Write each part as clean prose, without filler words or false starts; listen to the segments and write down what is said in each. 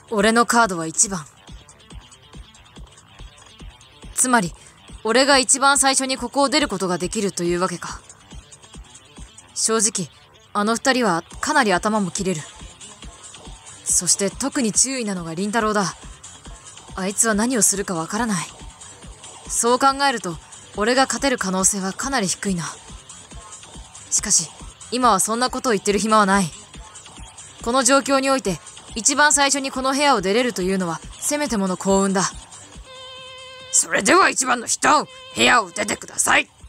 俺のカードは1番。つまり、俺が一番最初にここを出ることができるというわけか。正直、あの二人はかなり頭も切れる。そして特に注意なのが凛太郎だ。あいつは何をするかわからない。そう考えると、俺が勝てる可能性はかなり低いな。しかし、今はそんなことを言ってる暇はない。この状況において、一番最初にこの部屋を出れるというのは、せめてもの幸運だ。 それでは一番の人、部屋を出てください。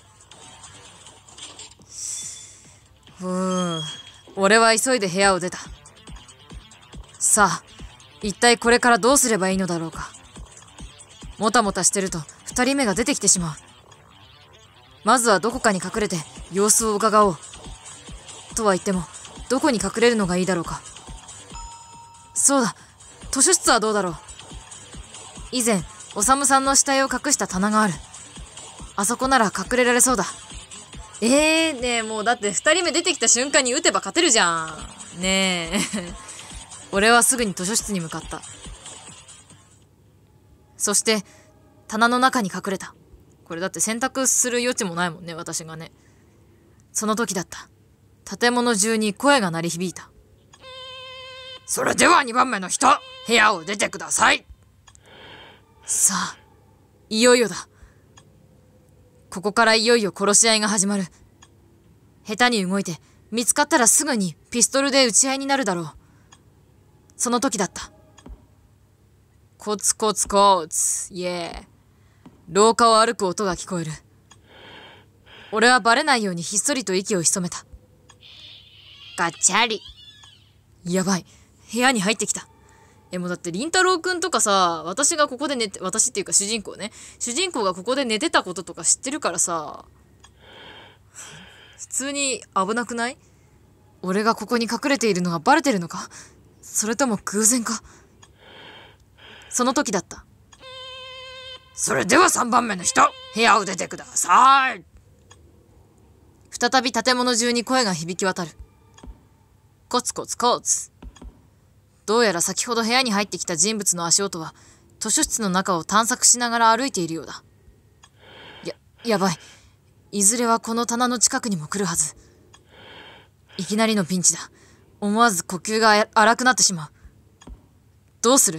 俺は急いで部屋を出た。さあ、一体これからどうすればいいのだろうか。もたもたしてると二人目が出てきてしまう。まずはどこかに隠れて様子を伺おう。とは言っても、どこに隠れるのがいいだろうか。そうだ、図書室はどうだろう。以前、おさむさんの死体を隠した棚がある。あそこなら隠れられそうだ。ねえ、もうだって二人目出てきた瞬間に撃てば勝てるじゃん。ねえ。俺はすぐに図書室に向かった。そして、棚の中に隠れた。これだって選択する余地もないもんね、私がね。その時だった。建物中に声が鳴り響いた。 それでは2番目の人、部屋を出てください。 さあ、いよいよだ。ここからいよいよ殺し合いが始まる。下手に動いて、見つかったらすぐにピストルで撃ち合いになるだろう。その時だった。コツコツコツ、イエー。廊下を歩く音が聞こえる。俺はバレないようにひっそりと息を潜めた。 ガチャリ。 やばい。部屋に入ってきた。もうだって、凛太郎くんとかさ、私がここで寝て、私っていうか主人公ね。主人公がここで寝てたこととか知ってるからさ、普通に危なくない？俺がここに隠れているのがバレてるのか？それとも偶然か？その時だった。 それでは3番目の人、部屋を出てください。 再び建物中に声が響き渡る。コツコツコツ。どうやら先ほど部屋に入ってきた人物の足音は、図書室の中を探索しながら歩いているようだ。やばい。いずれはこの棚の近くにも来るはず。いきなりのピンチだ。思わず呼吸が荒くなってしまう。どうする？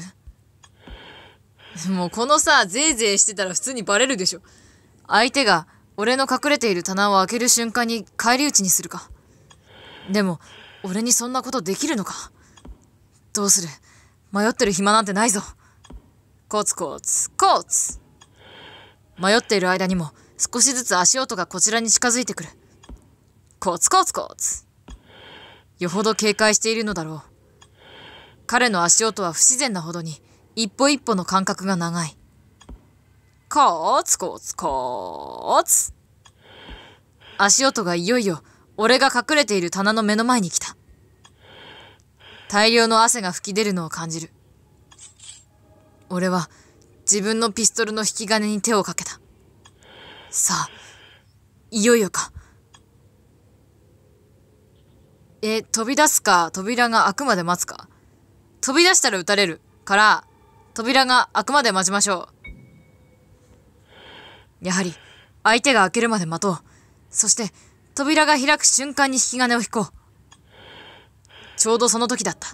もうこのさ、ゼーゼーしてたら普通にバレるでしょ。相手が俺の隠れている棚を開ける瞬間に返り討ちにするか。でも、俺にそんなことできるのか。どうする？迷ってる暇なんてないぞ。コツコツコツ。迷っている間にも少しずつ足音がこちらに近づいてくる。コツコツコツ。よほど警戒しているのだろう。彼の足音は不自然なほどに一歩一歩の間隔が長い。コツコツコツ。足音がいよいよ俺が隠れている棚の目の前に来た。大量の汗が吹き出るのを感じる。俺は自分のピストルの引き金に手をかけた。さあ、いよいよか。飛び出すか、扉が開くまで待つか。飛び出したら撃たれるから、扉が開くまで待ちましょう。やはり、相手が開けるまで待とう。そして、扉が開く瞬間に引き金を引こう。ちょうどその時だった。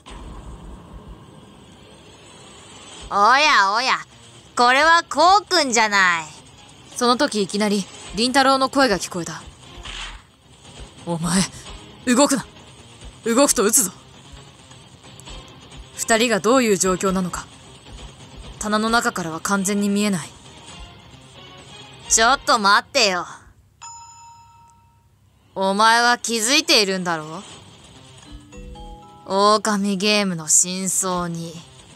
おやおや、これはこうくんじゃない。 その時いきなり、凛太郎の声が聞こえた。お前、動くな。動くと撃つぞ。二人がどういう状況なのか。棚の中からは完全に見えない。 ちょっと待ってよ。お前は気づいているんだろう？狼ゲームの真相に。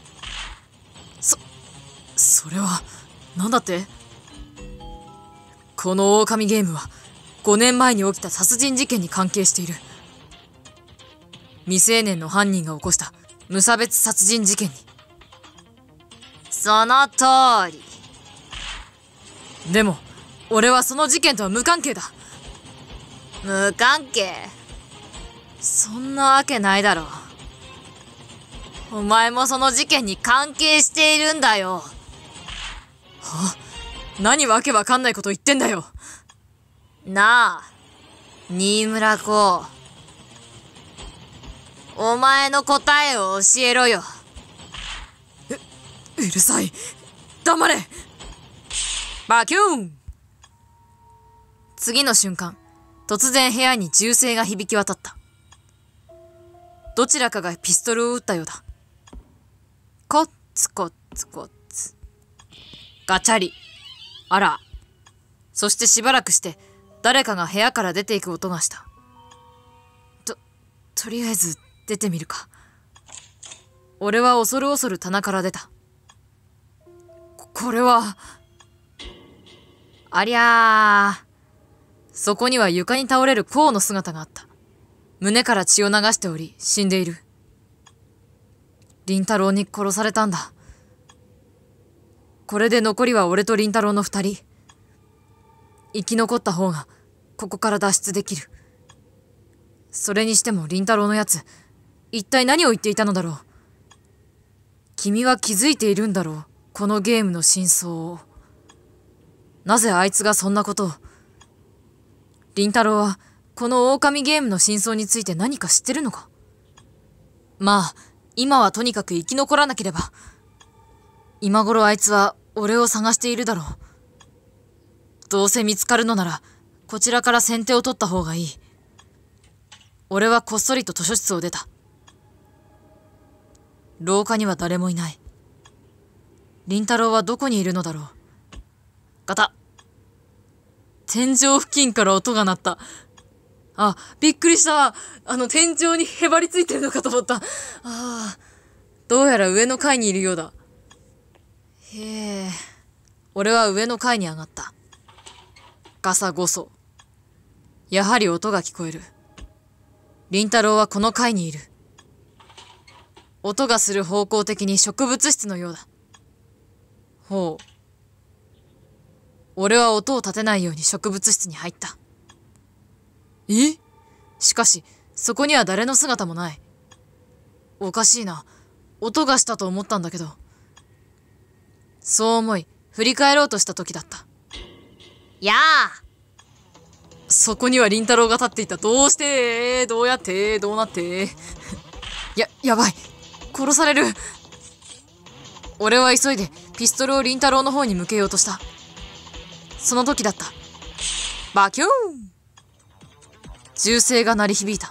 それは、なんだって？この狼ゲームは、5年前に起きた殺人事件に関係している。未成年の犯人が起こした無差別殺人事件に。 その通り。 でも、俺はその事件とは無関係だ。 無関係？ そんなわけないだろう。 お前もその事件に関係しているんだよ。 何わけわかんないこと言ってんだよ。 なあ、新村子。お前の答えを教えろよ。 うるさい。黙れ。バキューン。次の瞬間、突然部屋に銃声が響き渡った。どちらかがピストルを撃ったようだ。コッツコッツコッツ。ガチャリ。あら。そしてしばらくして誰かが部屋から出ていく音がした。とりあえず出てみるか。俺は恐る恐る棚から出た。これは。ありゃー。そこには床に倒れるコウの姿があった。胸から血を流しており、死んでいる。凛太郎に殺されたんだ。これで残りは俺と凛太郎の2人。生き残った方が、ここから脱出できる。それにしても凛太郎のやつ、一体何を言っていたのだろう。君は気づいているんだろう、このゲームの真相を。なぜあいつがそんなことを。凛太郎は、この狼ゲームの真相について何か知ってるのか。まあ、今はとにかく生き残らなければ。今頃あいつは俺を探しているだろう。どうせ見つかるのなら、こちらから先手を取った方がいい。俺はこっそりと図書室を出た。廊下には誰もいない。凛太郎はどこにいるのだろう。ガタッ。天井付近から音が鳴った。あ、びっくりした。天井にへばりついてるのかと思った。どうやら上の階にいるようだ。へえ。俺は上の階に上がった。ガサゴソ。やはり音が聞こえる。凛太郎はこの階にいる。音がする方向的に植物室のようだ。ほう。俺は音を立てないように植物室に入った。しかし、そこには誰の姿もない。おかしいな。音がしたと思ったんだけど。そう思い、振り返ろうとした時だった。 やあ。 そこには凛太郎が立っていた。どうしてどうやってどうなってやばい。殺される。俺は急いでピストルを凛太郎の方に向けようとした。その時だった。バキューン。銃声が鳴り響いた。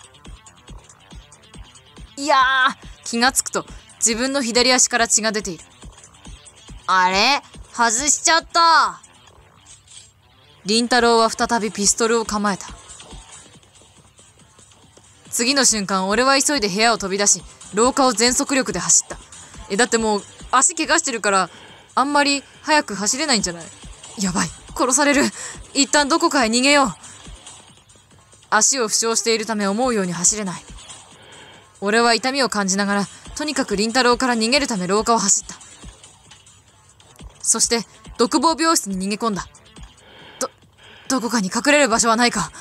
いやー、気がつくと自分の左足から血が出ている。 あれ？外しちゃった。 凛太郎は再びピストルを構えた。次の瞬間、俺は急いで部屋を飛び出し、廊下を全速力で走った。だってもう足怪我してるからあんまり早く走れないんじゃない？やばい、殺される。一旦どこかへ逃げよう。足を負傷しているため思うように走れない。俺は痛みを感じながらとにかく凛太郎から逃げるため廊下を走った。そして独房病室に逃げ込んだ。どこかに隠れる場所はないか。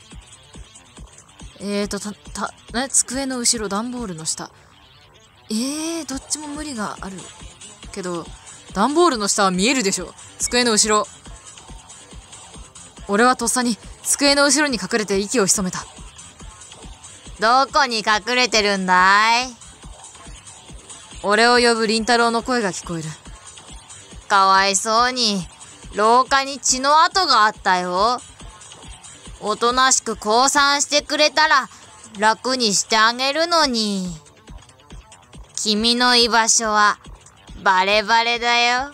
机の後ろ、段ボールの下。どっちも無理があるけど、段ボールの下は見えるでしょ。机の後ろ。俺はとっさに机の後ろに隠れて息を潜めた。 どこに隠れてるんだい？ 俺を呼ぶ凛太郎の声が聞こえる。 かわいそうに、廊下に血の跡があったよ。おとなしく降参してくれたら楽にしてあげるのに。君の居場所はバレバレだよ。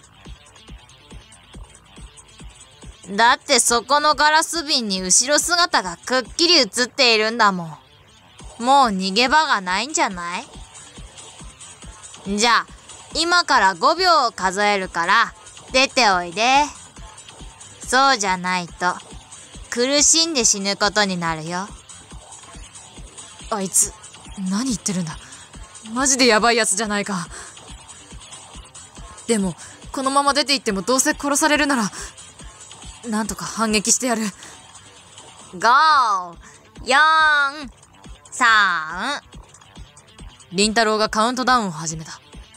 だってそこのガラス瓶に後ろ姿がくっきり映っているんだもん。もう逃げ場がないんじゃない？じゃあ今から5秒数えるから出ておいで。そうじゃないと苦しんで死ぬことになるよ。 あいつ何言ってるんだ。マジでヤバいやつじゃないか。でもこのまま出て行ってもどうせ殺されるならなんとか反撃してやる。 5、4、3、 凛太郎がカウントダウンを始めた。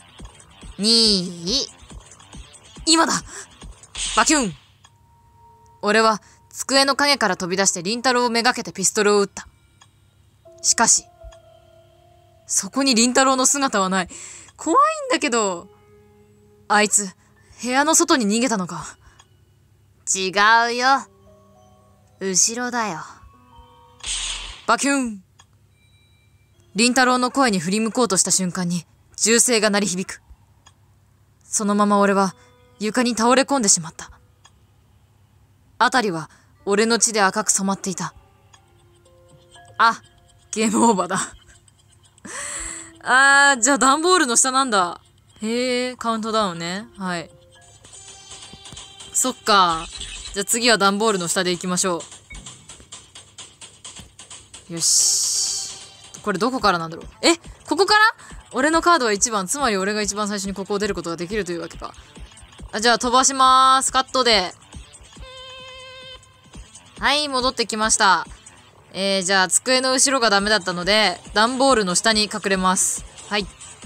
2、 今だ。バキュン。俺は机の影から飛び出して凛太郎をめがけてピストルを撃った。しかし、そこに凛太郎の姿はない。怖いんだけど。あいつ、部屋の外に逃げたのか。 違うよ。後ろだよ。 バキュン。凛太郎の声に振り向こうとした瞬間に銃声が鳴り響く。そのまま俺は床に倒れ込んでしまった。辺りは俺の血で赤く染まっていた。あ、ゲームオーバーだ。じゃあ段ボールの下なんだ。へえ、カウントダウンね。はい。そっか。じゃあ次は段ボールの下で行きましょう。よし。これどこからなんだろう。ここから？俺のカードは1番。つまり俺が一番最初にここを出ることができるというわけか。じゃあ飛ばしまーす。カットで。はい、戻ってきました。じゃあ机の後ろがダメだったので、段ボールの下に隠れます。はい。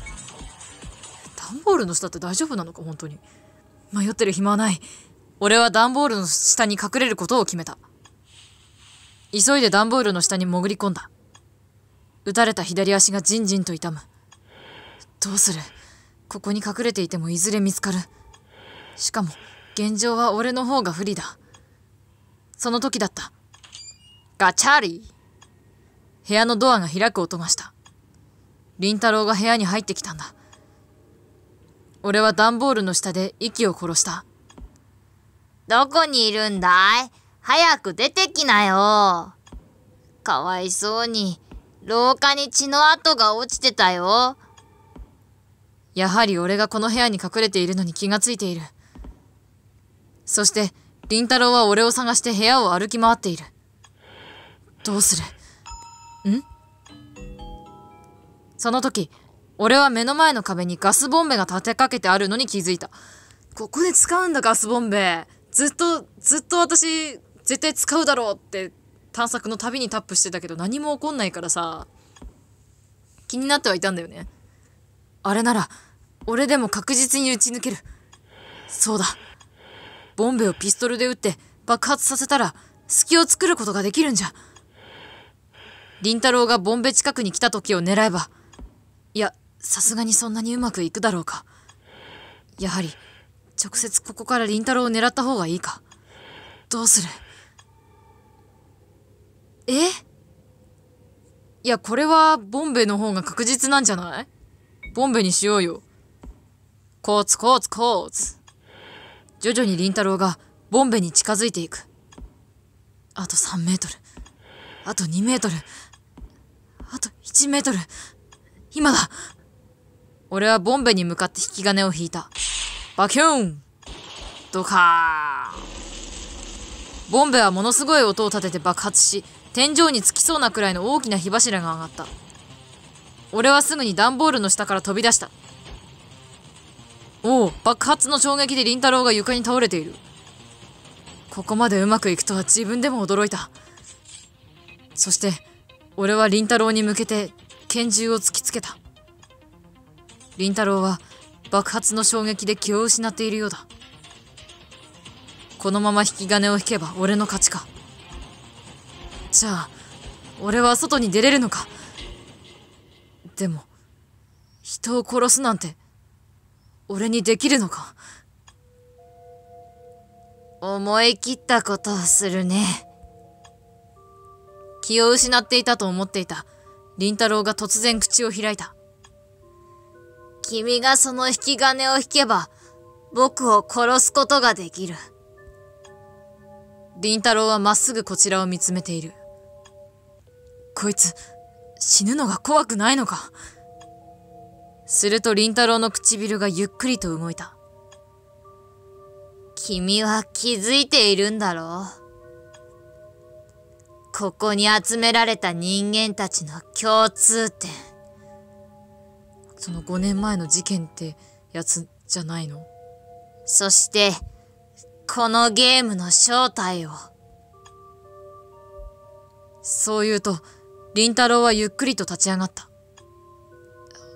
段ボールの下って大丈夫なのか本当に。迷ってる暇はない。俺は段ボールの下に隠れることを決めた。急いで段ボールの下に潜り込んだ。撃たれた左足がじんじんと痛む。どうする？ここに隠れていてもいずれ見つかる。しかも現状は俺の方が不利だ。その時だった。ガチャリ。部屋のドアが開く音がした。凛太郎が部屋に入ってきたんだ。俺は段ボールの下で息を殺した。 どこにいるんだい？早く出てきなよ。かわいそうに、廊下に血の跡が落ちてたよ。 やはり俺がこの部屋に隠れているのに気がついている。そして、凛太郎は俺を探して部屋を歩き回っている。どうする？その時、俺は目の前の壁にガスボンベが立てかけてあるのに気づいた。ここで使うんだ、ガスボンベ。ずっと私、絶対使うだろうって探索のたびにタップしてたけど何も起こんないからさ、気になってはいたんだよね。あれなら、俺でも確実に撃ち抜ける。そうだ。ボンベをピストルで撃って爆発させたら隙を作ることができるんじゃ。凛太郎がボンベ近くに来た時を狙えば、いや、さすがにそんなにうまくいくだろうか。やはり直接ここから凛太郎を狙った方がいいか。どうする？いや、これはボンベの方が確実なんじゃない？ボンベにしようよ。コツコツコツ。徐々に凛太郎がボンベに近づいていく。あと3メートル。あと2メートル。あと1メートル。今だ。俺はボンベに向かって引き金を引いた。バキューン。ドカーン。ボンベはものすごい音を立てて爆発し、天井につきそうなくらいの大きな火柱が上がった。俺はすぐに段ボールの下から飛び出した。おお、爆発の衝撃で凛太郎が床に倒れている。ここまでうまくいくとは自分でも驚いた。そして、俺は凛太郎に向けて拳銃を突きつけた。凛太郎は爆発の衝撃で気を失っているようだ。このまま引き金を引けば俺の勝ちか。じゃあ、俺は外に出れるのか。でも、人を殺すなんて、俺にできるのか。 思い切ったことをするね。 気を失っていたと思っていた凛太郎が突然口を開いた。 君がその引き金を引けば、僕を殺すことができる。 凛太郎はまっすぐこちらを見つめている。こいつ、死ぬのが怖くないのか。すると凛太郎の唇がゆっくりと動いた。 君は気づいているんだろう。ここに集められた人間たちの共通点。 その5年前の事件ってやつじゃないの？ そして、このゲームの正体を。 そう言うと、凛太郎はゆっくりと立ち上がった。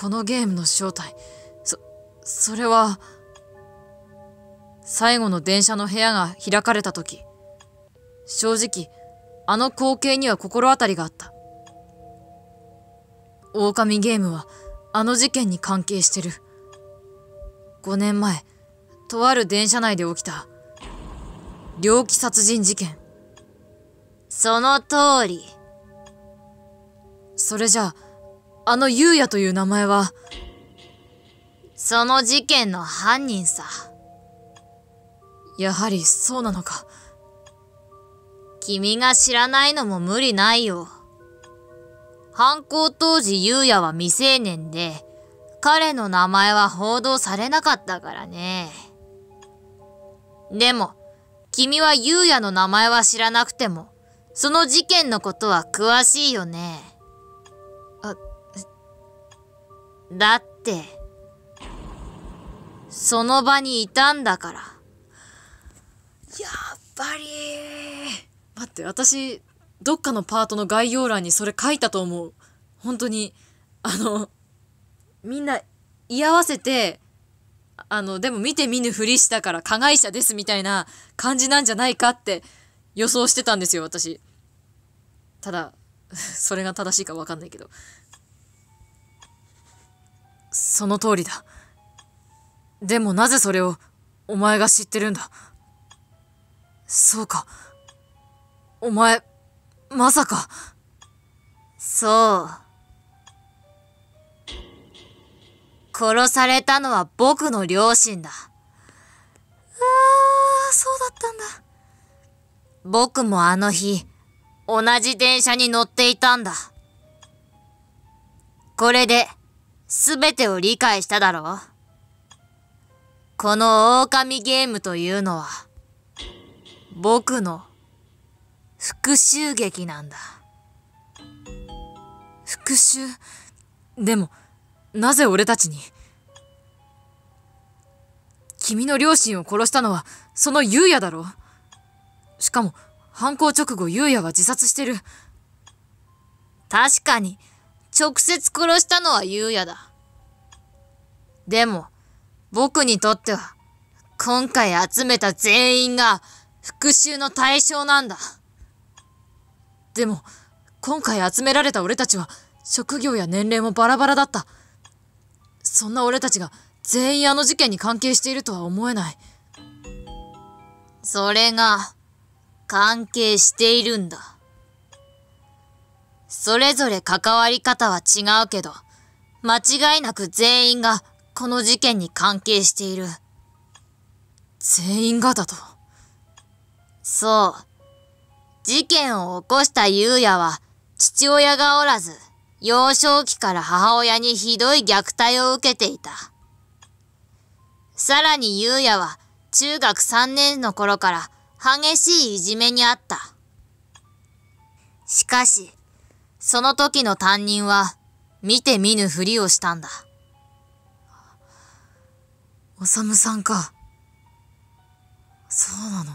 このゲームの正体、それは、最後の電車の部屋が開かれた時、正直、あの光景には心当たりがあった。狼ゲームは、あの事件に関係してる。5年前、とある電車内で起きた、猟奇殺人事件。 その通り。 それじゃあ、あの優也という名前は、 その事件の犯人さ。 やはりそうなのか。 君が知らないのも無理ないよ。犯行当時優也は未成年で、彼の名前は報道されなかったからね。でも、君は優也の名前は知らなくても、その事件のことは詳しいよね。だって、その場にいたんだから。 やっぱり。待って、私、どっかのパートの概要欄にそれ書いたと思う。本当に、みんな居合わせて、でも見て見ぬふりしたから加害者ですみたいな感じなんじゃないかって予想してたんですよ、私。ただ、それが正しいか分かんないけど。その通りだ。でもなぜそれをお前が知ってるんだ。そうか。お前、まさか。 そう。殺されたのは僕の両親だ。 そうだったんだ。 僕もあの日、同じ電車に乗っていたんだ。これで、すべてを理解しただろう。この狼ゲームというのは、僕の復讐劇なんだ。 復讐？でも、なぜ俺たちに？君の両親を殺したのは、その優也だろ？しかも、犯行直後優也は自殺してる。 確かに、直接殺したのは優也だ。でも、僕にとっては、今回集めた全員が復讐の対象なんだ。 でも、今回集められた俺たちは、職業や年齢もバラバラだった。そんな俺たちが全員あの事件に関係しているとは思えない。 それが、関係しているんだ。それぞれ関わり方は違うけど、間違いなく全員がこの事件に関係している。 全員がだと？ そう。事件を起こした優也は、父親がおらず、幼少期から母親にひどい虐待を受けていた。さらに優也は、中学3年の頃から激しいいじめにあった。しかし、その時の担任は、見て見ぬふりをしたんだ。 おさむさんか。そうなの。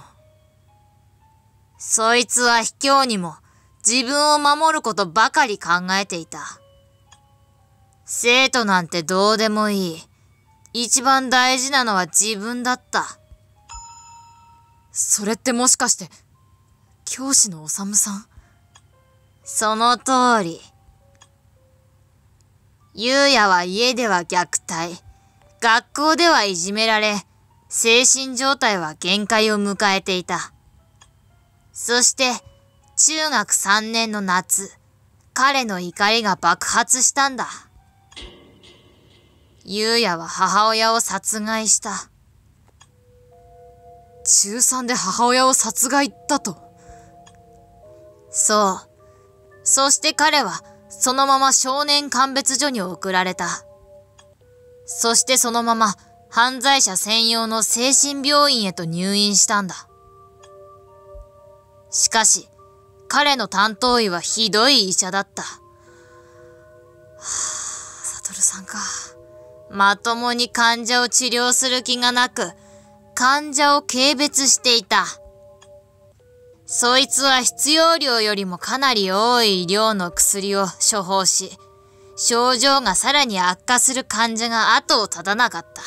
そいつは卑怯にも自分を守ることばかり考えていた。生徒なんてどうでもいい。一番大事なのは自分だった。 それってもしかして、教師のおさむさん？ その通り。優也は家では虐待、学校ではいじめられ、精神状態は限界を迎えていた。そして、中学3年の夏、彼の怒りが爆発したんだ。優也は母親を殺害した。 中3で母親を殺害だと？ そう。そして彼は、そのまま少年鑑別所に送られた。そしてそのまま、犯罪者専用の精神病院へと入院したんだ。しかし、彼の担当医はひどい医者だった。 サトルさんか。 まともに患者を治療する気がなく、患者を軽蔑していた。そいつは必要量よりもかなり多い量の薬を処方し、 症状がさらに悪化する患者が後を絶たなかった。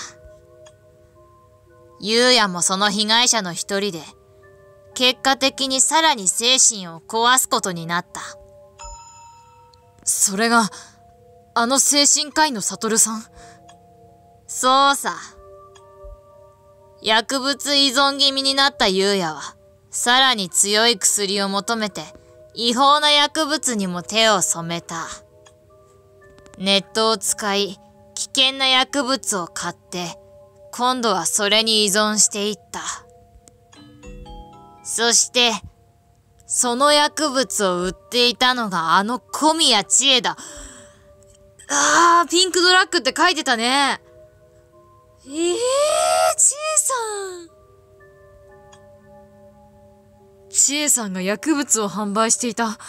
ゆうやもその被害者の一人で、結果的にさらに精神を壊すことになった。 それが、あの精神科医の悟さん？ そうさ。薬物依存気味になったゆうやは、さらに強い薬を求めて、違法な薬物にも手を染めた。ネットを使い、危険な薬物を買って、今度はそれに依存していった。そして、その薬物を売っていたのがあの小宮千恵だ。 ピンクドラッグって書いてたね。千恵さん。千恵さんが薬物を販売していた。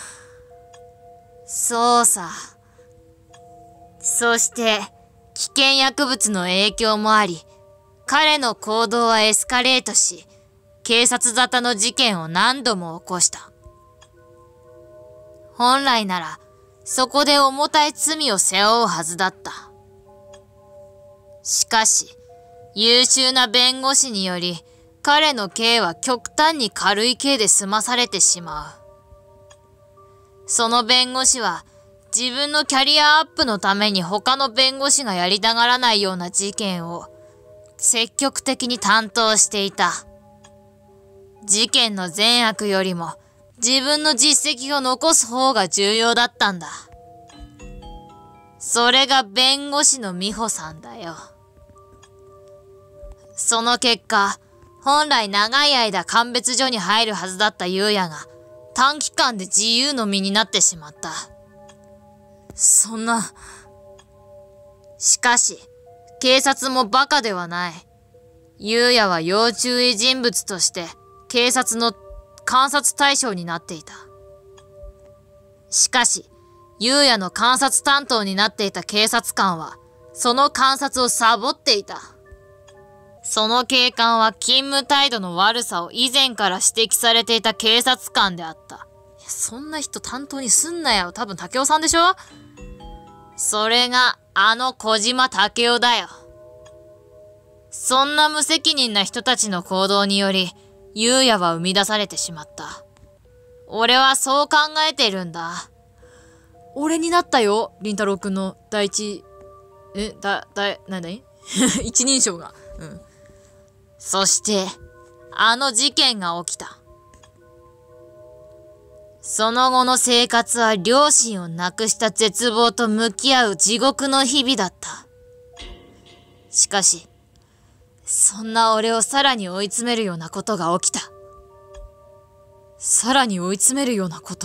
そうさ。そして、危険薬物の影響もあり、彼の行動はエスカレートし、警察沙汰の事件を何度も起こした。本来なら、そこで重たい罪を背負うはずだった。しかし、優秀な弁護士により、彼の刑は極端に軽い刑で済まされてしまう。その弁護士は、自分のキャリアアップのために他の弁護士がやりたがらないような事件を積極的に担当していた。事件の善悪よりも自分の実績を残す方が重要だったんだ。それが弁護士の美穂さんだよ。その結果、本来長い間鑑別所に入るはずだった優也が短期間で自由の身になってしまった。 そんな。 しかし、警察もバカではない。優也は要注意人物として警察の観察対象になっていた。しかし、優也の観察担当になっていた警察官は、その観察をサボっていた。その警官は勤務態度の悪さを以前から指摘されていた警察官であった。 そんな人担当にすんなよ。多分竹雄さんでしょ？ それがあの小島竹雄だよ。そんな無責任な人たちの行動により、優也は生み出されてしまった。俺はそう考えてるんだ。 俺になったよ、凛太郎くんの第一、一人称が。うん。 そして、あの事件が起きた。その後の生活は両親を亡くした絶望と向き合う地獄の日々だった。しかし、そんな俺をさらに追い詰めるようなことが起きた。 さらに追い詰めるようなこと？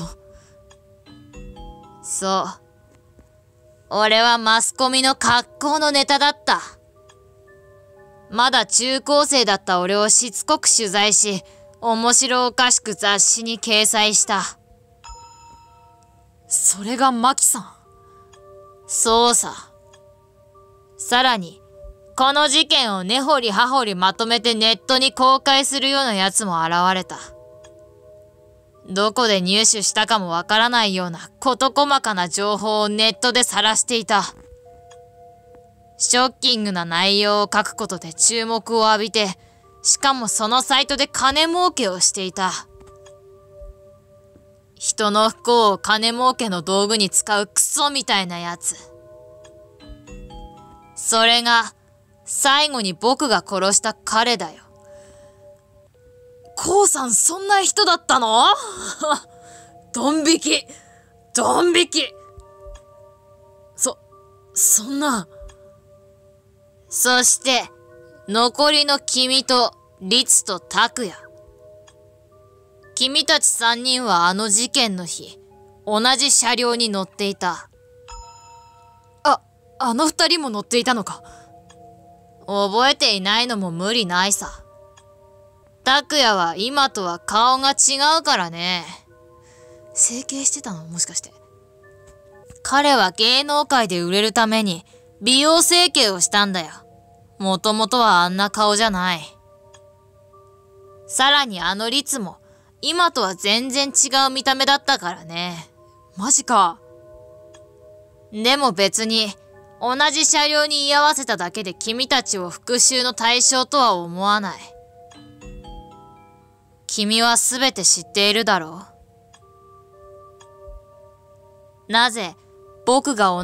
そう。俺はマスコミの格好のネタだった。まだ中高生だった俺をしつこく取材し、面白おかしく雑誌に掲載した。 それがマキさん。 そうさ。さらに、この事件を根掘り葉掘りまとめてネットに公開するような奴も現れた。どこで入手したかもわからないような事細かな情報をネットで晒していた。ショッキングな内容を書くことで注目を浴びて、しかもそのサイトで金儲けをしていた。人の不幸を金儲けの道具に使うクソみたいなやつ。それが、最後に僕が殺した彼だよ。 コウさん、そんな人だったの？ドン引き！ドン引き！そんな。 そして、残りの君と、律と拓也。君たち3人はあの事件の日、同じ車両に乗っていた。 あの2人も乗っていたのか。 覚えていないのも無理ないさ。拓也は今とは顔が違うからね。 整形してたの？もしかして。 彼は芸能界で売れるために美容整形をしたんだよ。もともとはあんな顔じゃない。さらにあの律も今とは全然違う見た目だったからね。 マジか。 でも別に、同じ車両に居合わせただけで君たちを復讐の対象とは思わない。君はすべて知っているだろう。なぜ僕が同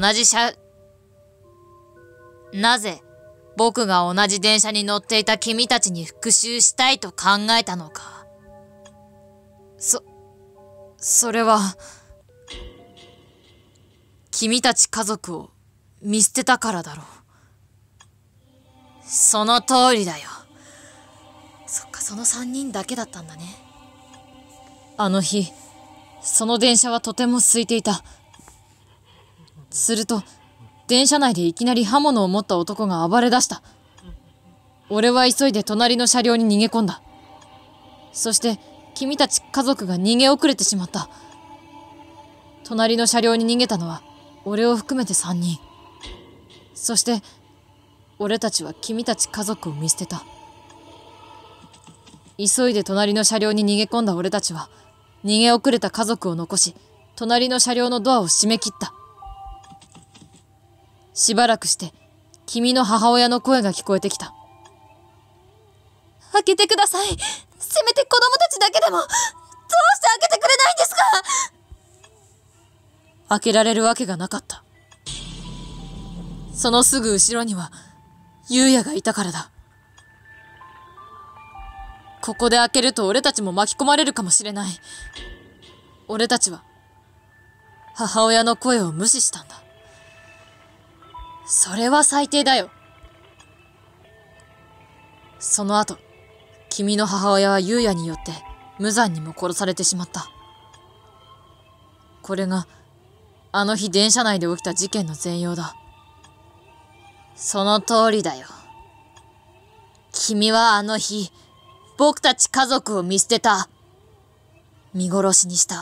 じ電車に乗っていた君たちに復讐したいと考えたのか。 それは、君たち家族を見捨てたからだろう。 その通りだよ。 そっか、その3人だけだったんだね。あの日、その電車はとても空いていた。すると、電車内でいきなり刃物を持った男が暴れ出した。俺は急いで隣の車両に逃げ込んだ。そして、君たち家族が逃げ遅れてしまった。隣の車両に逃げたのは、俺を含めて3人。そして、俺たちは君たち家族を見捨てた。急いで隣の車両に逃げ込んだ俺たちは、逃げ遅れた家族を残し、隣の車両のドアを閉め切った。しばらくして、君の母親の声が聞こえてきた。 開けてください。せめて子供たちだけでも、どうして開けてくれないんですか？ 開けられるわけがなかった。そのすぐ後ろには、優也がいたからだ。ここで開けると俺たちも巻き込まれるかもしれない。俺たちは、母親の声を無視したんだ。それは最低だよ。その後、君の母親は優也によって無残にも殺されてしまった。これが、あの日電車内で起きた事件の全容だ。 その通りだよ。君はあの日、僕たち家族を見捨てた。見殺しにした。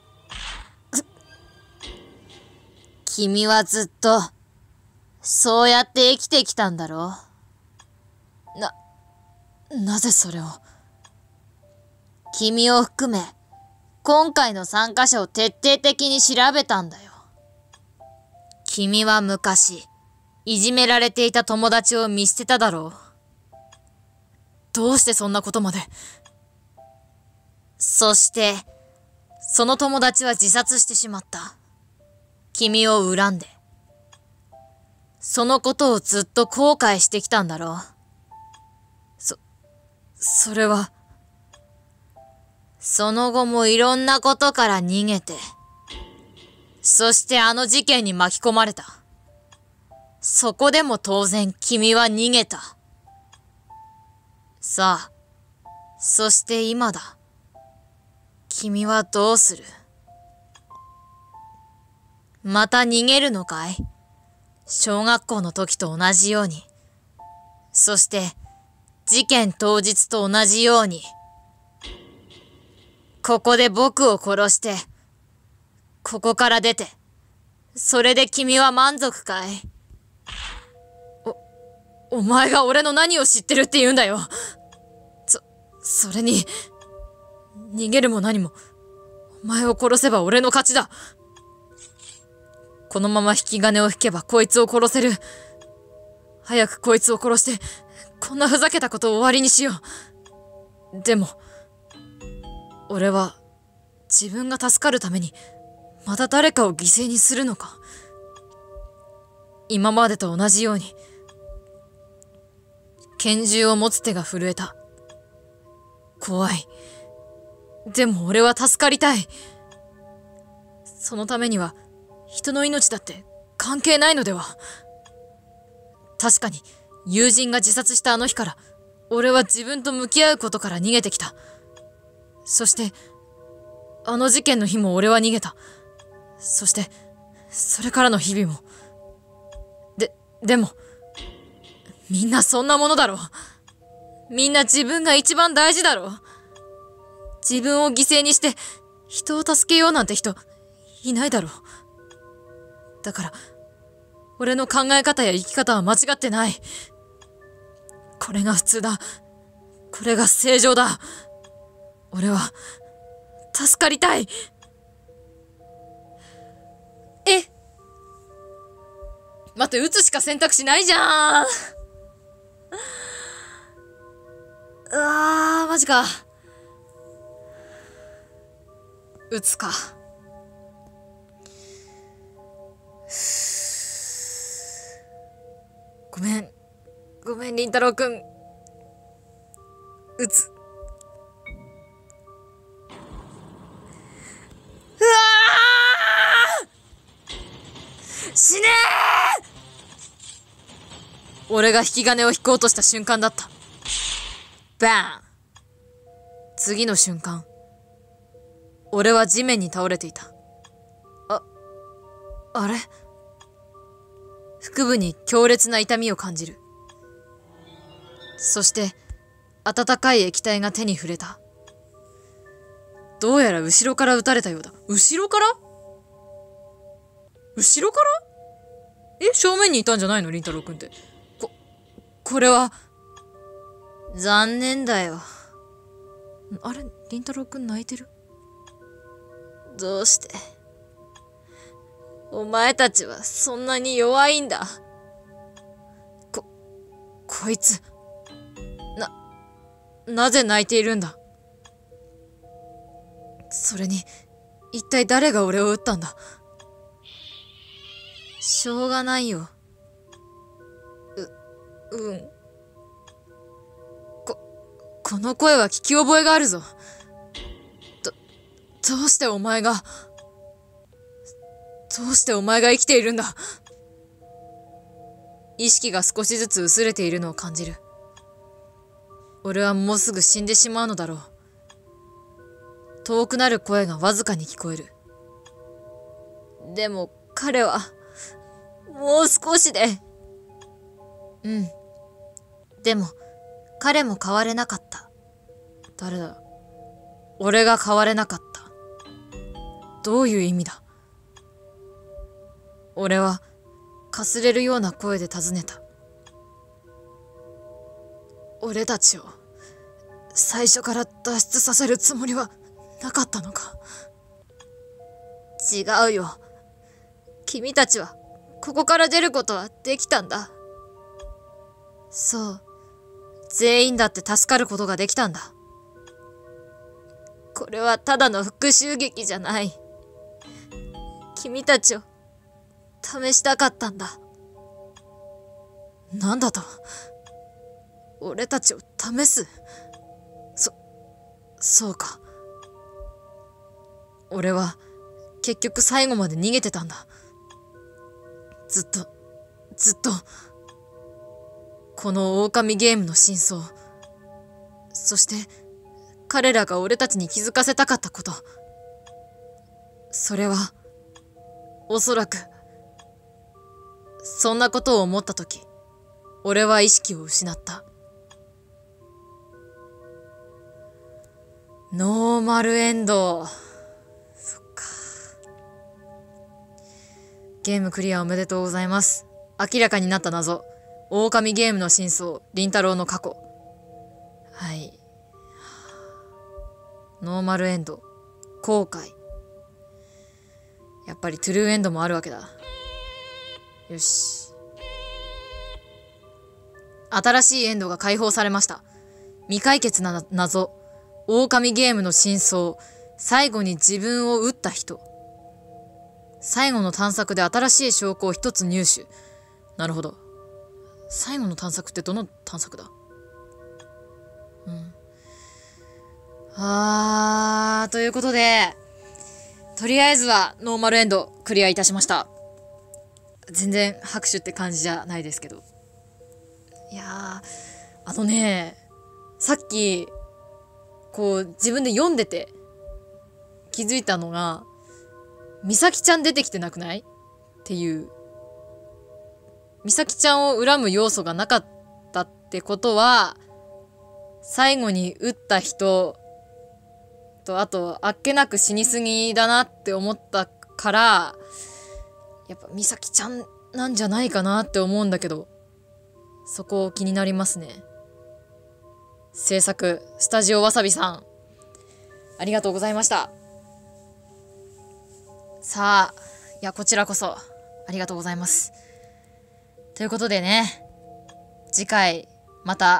君はずっと、そうやって生きてきたんだろう。なぜそれを。 君を含め、今回の参加者を徹底的に調べたんだよ。君は昔、いじめられていた友達を見捨てただろう。 どうしてそんなことまで。 そして、その友達は自殺してしまった。君を恨んで。そのことをずっと後悔してきたんだろう。 それは。 その後もいろんなことから逃げて、そしてあの事件に巻き込まれた。そこでも当然君は逃げた。さあ、そして今だ。君はどうする？また逃げるのかい？小学校の時と同じように。そして、事件当日と同じように。ここで僕を殺して、ここから出て、それで君は満足かい？ お前が俺の何を知ってるって言うんだよ。それに、逃げるも何も、お前を殺せば俺の勝ちだ。このまま引き金を引けばこいつを殺せる。早くこいつを殺して、こんなふざけたことを終わりにしよう。でも、俺は、自分が助かるために、また誰かを犠牲にするのか。今までと同じように、拳銃を持つ手が震えた。怖い。でも俺は助かりたい。そのためには、人の命だって関係ないのでは。確かに、友人が自殺したあの日から、俺は自分と向き合うことから逃げてきた。そして、あの事件の日も俺は逃げた。そして、それからの日々も。でも、みんなそんなものだろう。みんな自分が一番大事だろう。自分を犠牲にして人を助けようなんて人いないだろう。だから、俺の考え方や生き方は間違ってない。これが普通だ。これが正常だ。俺は、助かりたい。 待って、撃つしか選択肢ないじゃん。うわー、マジか。撃つか。ごめん。ごめん、りんたろうくん。撃つ。うわー！死ねー！俺が引き金を引こうとした瞬間だった。バーン！次の瞬間、俺は地面に倒れていた。あれ？腹部に強烈な痛みを感じる。そして、温かい液体が手に触れた。どうやら後ろから撃たれたようだ。後ろから？後ろから？正面にいたんじゃないの？りんたろうくんって。これは、残念だよ。あれ？りんたろうくん泣いてる？どうして？お前たちはそんなに弱いんだ。こいつ、なぜ泣いているんだ？それに、一体誰が俺を撃ったんだ？しょうがないよ。この声は聞き覚えがあるぞ。どうしてお前が生きているんだ？意識が少しずつ薄れているのを感じる。俺はもうすぐ死んでしまうのだろう。遠くなる声がわずかに聞こえる。でも彼は、もう少しで。でも、彼も変われなかった。誰だ？俺が変われなかった。どういう意味だ？俺は、かすれるような声で尋ねた。俺たちを、最初から脱出させるつもりはなかったのか？違うよ。君たちは、ここから出ることはできたんだ。そう。全員だって助かることができたんだ。これはただの復讐劇じゃない。君たちを試したかったんだ。なんだと？俺たちを試す？そうか。俺は結局最後まで逃げてたんだ。ずっと、この狼ゲームの真相。そして、彼らが俺たちに気づかせたかったこと。それは、おそらく、そんなことを思ったとき、俺は意識を失った。ノーマルエンド。そっか。ゲームクリアおめでとうございます。明らかになった謎。狼ゲームの真相。凛太郎の過去。はい。ノーマルエンド。後悔。やっぱりトゥルーエンドもあるわけだ。よし。新しいエンドが解放されました。未解決な謎。狼ゲームの真相。最後に自分を撃った人。最後の探索で新しい証拠を一つ入手。なるほど。最後の探索ってどの探索だ？ということで、とりあえずはノーマルエンドクリアいたしました。全然拍手って感じじゃないですけど。いやー、さっき、自分で読んでて気づいたのが、美咲ちゃん出てきてなくない？っていう。美咲ちゃんを恨む要素がなかったってことは、最後に撃った人と、あと、あっけなく死にすぎだなって思ったから、やっぱ美咲ちゃんなんじゃないかなって思うんだけど、そこ気になりますね。制作、スタジオわさびさん、ありがとうございました。さあ、こちらこそ、ありがとうございます。 ということでね、次回、また、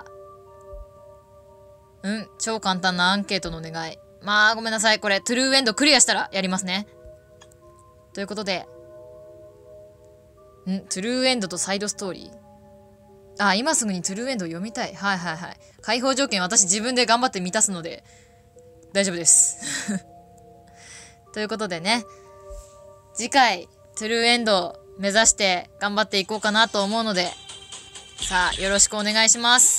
超簡単なアンケートのお願い。まあ、ごめんなさい。これ、トゥルーエンドクリアしたらやりますね。ということで、トゥルーエンドとサイドストーリー。今すぐにトゥルーエンドを読みたい。はいはいはい。解放条件、私自分で頑張って満たすので、大丈夫です。ということでね、次回、トゥルーエンド目指して頑張っていこうかなと思うので、さあ、よろしくお願いします。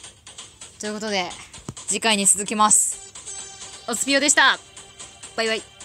ということで、次回に続きます。おつぴよでした。バイバイ。